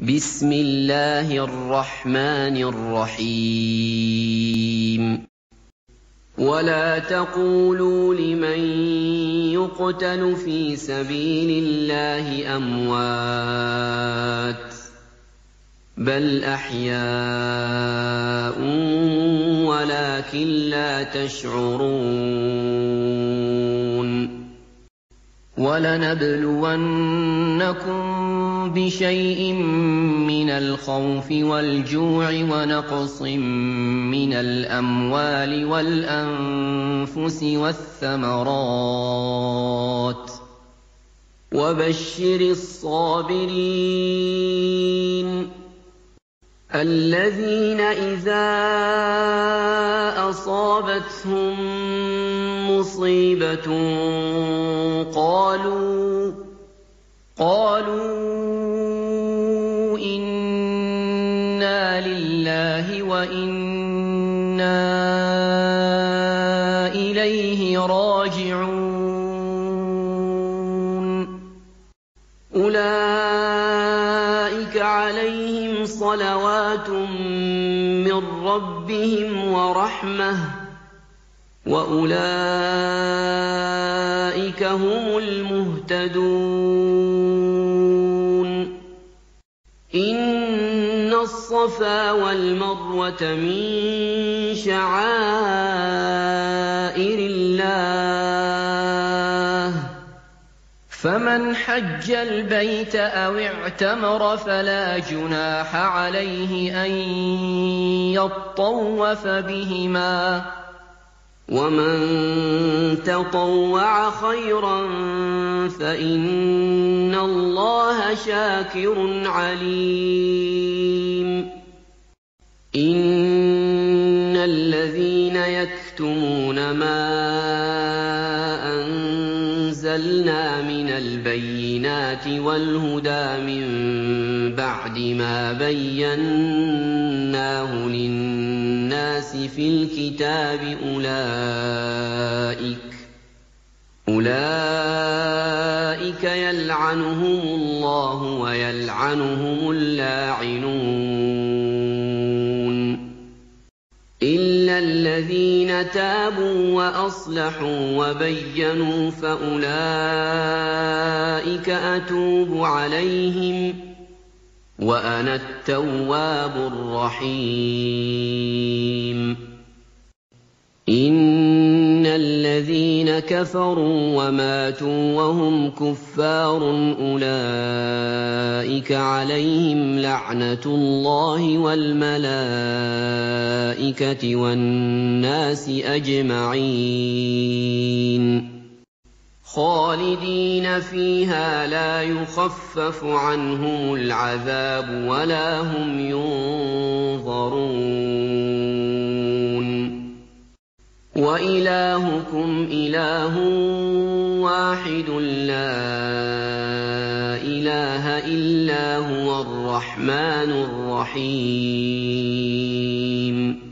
بسم الله الرحمن الرحيم ولا تقولوا لمن يقتل في سبيل الله أموات بل أحياء ولكن لا تشعرون ولنبلونكم بشيء من الخوف والجوع ونقص من الأموال والأنفس والثمرات وبشر الصابرين الذين إذا أصابتهم مصيبة قالوا إنا لله وإنا إليه راجعون أولئك عليهم صلوات من ربهم ورحمة وأولئك هم المهتدون إن الصفا والمروة من شعائر الله فمن حج البيت أو اعتمر فلا جناح عليه أن يطوف بهما ومن تطوع خيرا فإن الله شاكر عليم إن الذين يكتمون ما أنزلنا من البينات والهدى من بعد ما بيناه للناس في الكتاب أولئك يلعنهم الله ويلعنهم اللاعنون إلا الذين تابوا وأصلحوا وبينوا فأولئك أتوب عليهم وأنا التواب الرحيم إن الذين كفروا وماتوا وهم كفار أولئك عليهم لعنة الله والملائكة والناس أجمعين خالدين فيها لا يخفف عنهم العذاب ولا هم ينظرون وإلهكم إله واحد لا إله إلا هو الرحمن الرحيم